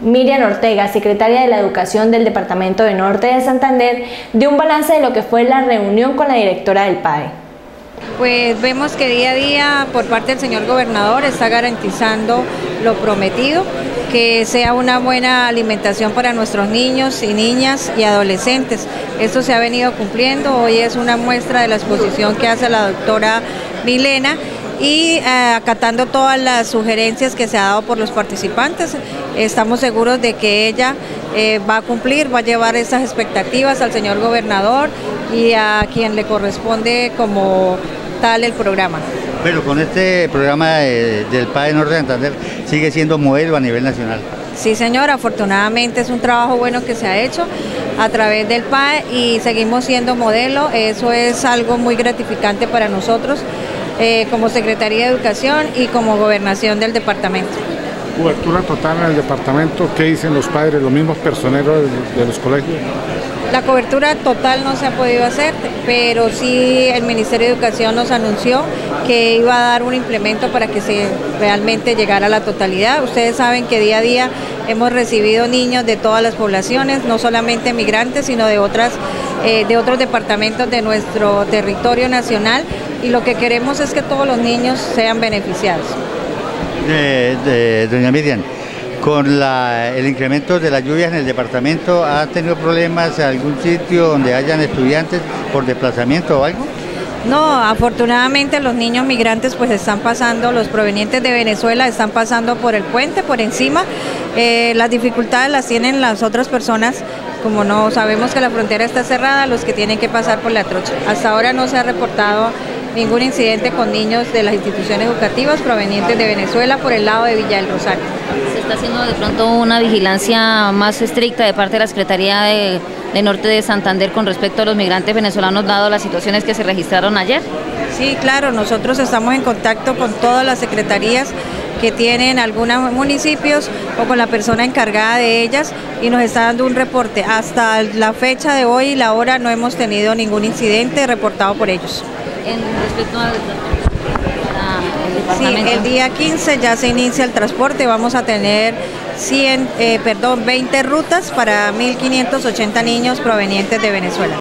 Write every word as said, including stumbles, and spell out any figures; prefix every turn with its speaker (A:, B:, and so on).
A: Miriam Ortega, secretaria de la Educación del Departamento de Norte de Santander, dio un balance de lo que fue la reunión con la directora del P A E.
B: Pues vemos que día a día por parte del señor gobernador está garantizando lo prometido, que sea una buena alimentación para nuestros niños y niñas y adolescentes. Esto se ha venido cumpliendo, hoy es una muestra de la exposición que hace la doctora Milena y eh, acatando todas las sugerencias que se ha dado por los participantes. Estamos seguros de que ella eh, va a cumplir, va a llevar esas expectativas al señor gobernador y a quien le corresponde como tal el programa.
C: Pero con este programa de, del P A E Norte de Santander sigue siendo modelo a nivel nacional.
B: Sí, señora, afortunadamente es un trabajo bueno que se ha hecho a través del P A E y seguimos siendo modelo. Eso es algo muy gratificante para nosotros eh, como Secretaría de Educación y como Gobernación del departamento.
D: Cobertura total en el departamento, ¿qué dicen los padres, los mismos personeros de, de los colegios?
B: La cobertura total no se ha podido hacer, pero sí el Ministerio de Educación nos anunció que iba a dar un implemento para que se realmente llegara a la totalidad. Ustedes saben que día a día hemos recibido niños de todas las poblaciones, no solamente migrantes, sino de otras, eh, de otros departamentos de nuestro territorio nacional, y lo que queremos es que todos los niños sean beneficiados.
C: De, de, doña Miriam, con la, el incremento de las lluvias en el departamento, ¿ha tenido problemas en algún sitio donde hayan estudiantes por desplazamiento o algo?
B: No, afortunadamente los niños migrantes pues están pasando, los provenientes de Venezuela están pasando por el puente, por encima. Eh, las dificultades las tienen las otras personas, como no sabemos que la frontera está cerrada, los que tienen que pasar por la trocha. Hasta ahora no se ha reportado ningún incidente con niños de las instituciones educativas provenientes de Venezuela por el lado de Villa del Rosario.
E: ¿Se está haciendo de pronto una vigilancia más estricta de parte de la Secretaría de, de Norte de Santander con respecto a los migrantes venezolanos, dado las situaciones que se registraron ayer?
B: Sí, claro, nosotros estamos en contacto con todas las secretarías que tienen algunos municipios o con la persona encargada de ellas y nos está dando un reporte. Hasta la fecha de hoy y la hora no hemos tenido ningún incidente reportado por ellos.
E: En respecto al
B: Sí, el día quince ya se inicia el transporte, vamos a tener cien, eh, perdón, veinte rutas para mil quinientos ochenta niños provenientes de Venezuela.